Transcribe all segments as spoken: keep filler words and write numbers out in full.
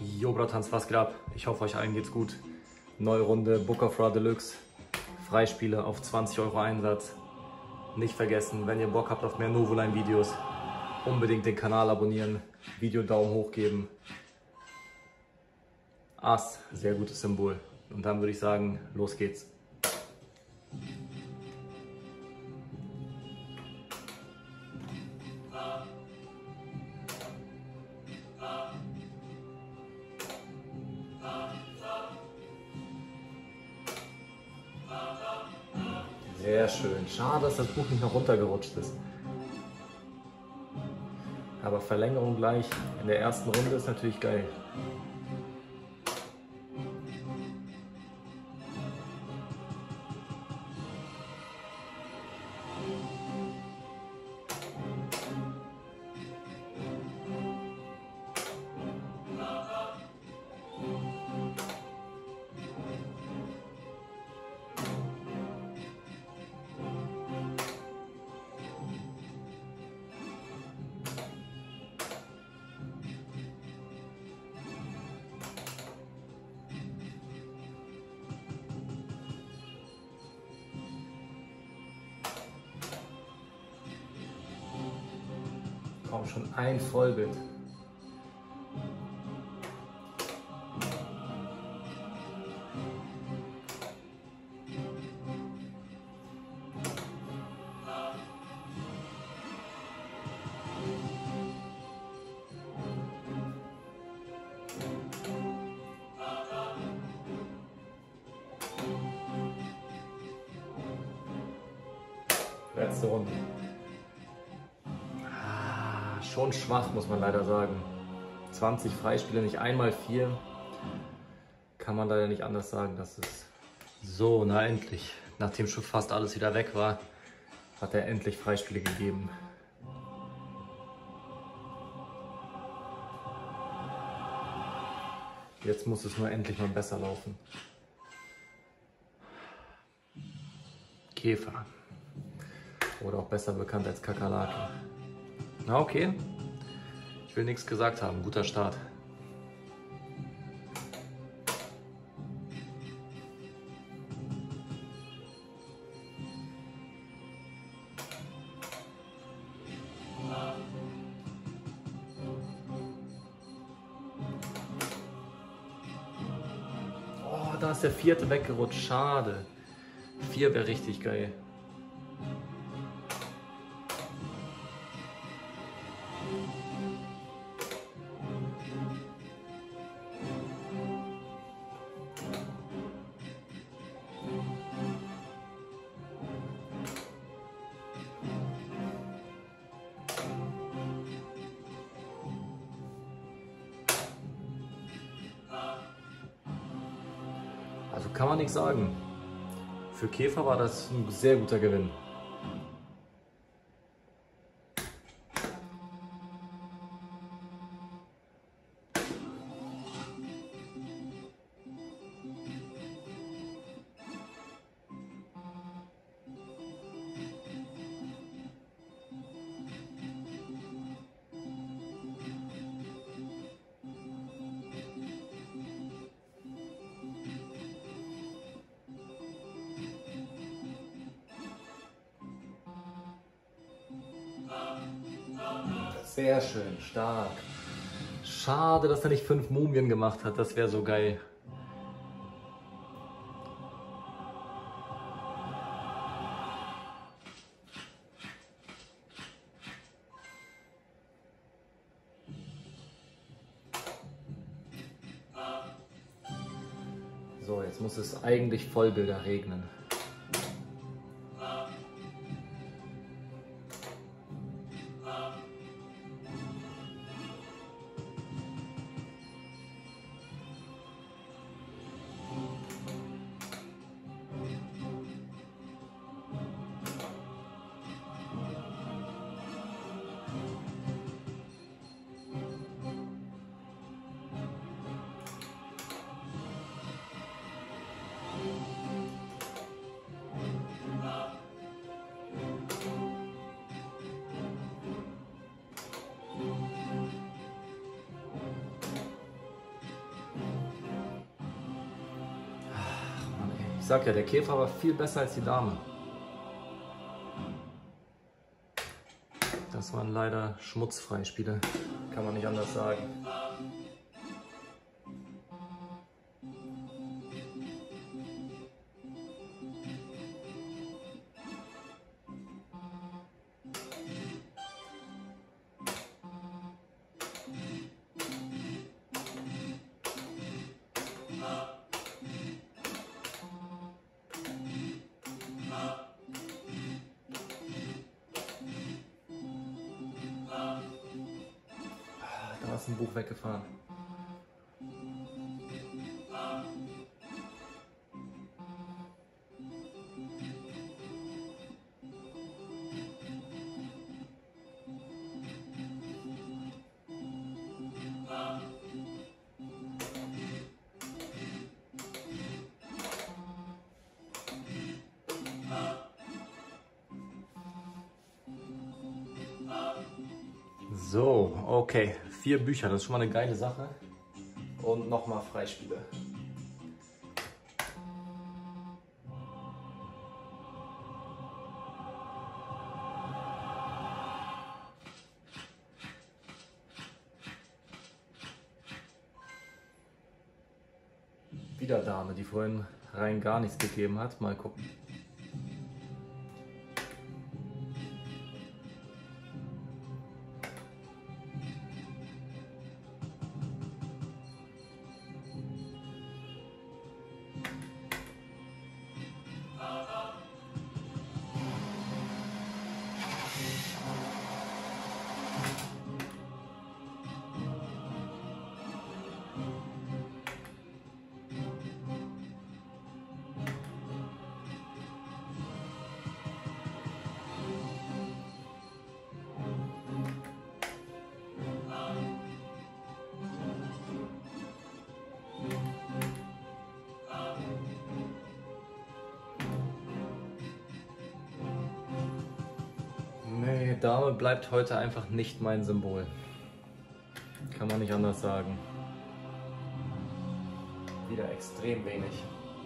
Jo Bratans, was geht ab? Ich hoffe, euch allen geht's gut. Neue Runde Book of Ra Deluxe. Freispiele auf zwanzig Euro Einsatz. Nicht vergessen, wenn ihr Bock habt auf mehr Novoline-Videos, unbedingt den Kanal abonnieren, Video Daumen hoch geben. Ass, sehr gutes Symbol. Und dann würde ich sagen, los geht's. Sehr schön. Schade, dass das Buch nicht noch runtergerutscht ist. Aber Verlängerung gleich in der ersten Runde ist natürlich geil. Komm, schon ein Vollbild. Letzte Runde. Schon schwach, muss man leider sagen. zwanzig Freispiele, nicht einmal vier. Kann man leider nicht anders sagen. Das ist so, na endlich. Nachdem schon fast alles wieder weg war, hat er endlich Freispiele gegeben. Jetzt muss es nur endlich mal besser laufen. Käfer. Oder auch besser bekannt als Kakerlake. Na okay, ich will nichts gesagt haben, guter Start. Oh, da ist der vierte weggerutscht, schade. Vier wäre richtig geil. Also kann man nichts sagen. Für Käfer war das ein sehr guter Gewinn. Sehr schön, stark. Schade, dass er nicht fünf Mumien gemacht hat, das wäre so geil. So, jetzt muss es eigentlich Vollbilder regnen. sag ja, der Käfer war viel besser als die Dame. Das waren leider Schmutzfreispiele, kann man nicht anders sagen. Da ist ein Buch weggefahren. So, okay, vier Bücher, das ist schon mal eine geile Sache. Und nochmal Freispiele. Wieder Dame, die vorhin rein gar nichts gegeben hat. Mal gucken. Nee, Dame bleibt heute einfach nicht mein Symbol. Kann man nicht anders sagen. Wieder extrem wenig.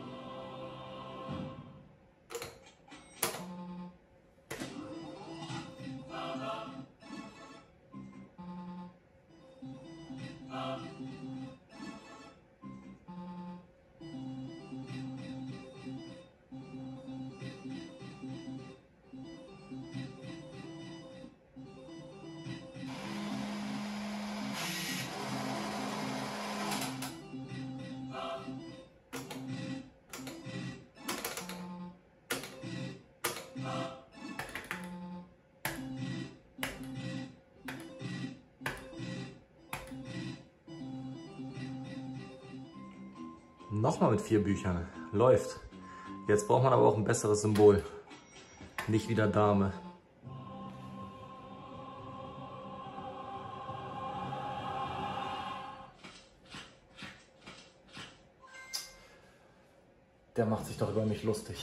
Nochmal mit vier Büchern. Läuft. Jetzt braucht man aber auch ein besseres Symbol. Nicht wieder Dame. Der macht sich doch über mich lustig.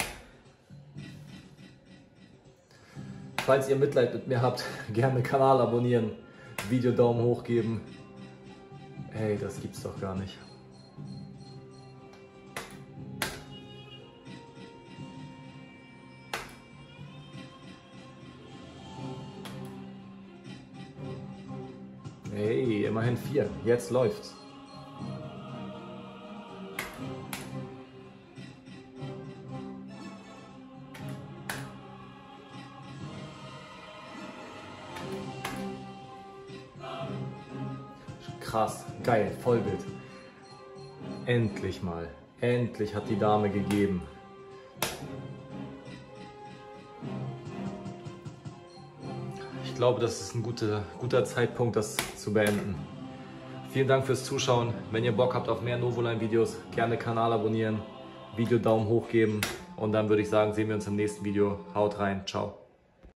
Falls ihr Mitleid mit mir habt, gerne Kanal abonnieren, Video Daumen hoch geben. Hey, das gibt's doch gar nicht. Hey, immerhin vier. Jetzt läuft's. Krass, geil, Vollbild. Endlich mal. Endlich hat die Dame gegeben. Ich glaube, das ist ein guter, guter Zeitpunkt, das zu beenden. Vielen Dank fürs Zuschauen. Wenn ihr Bock habt auf mehr Novoline-Videos, gerne Kanal abonnieren, Video Daumen hoch geben und dann würde ich sagen, sehen wir uns im nächsten Video. Haut rein, ciao.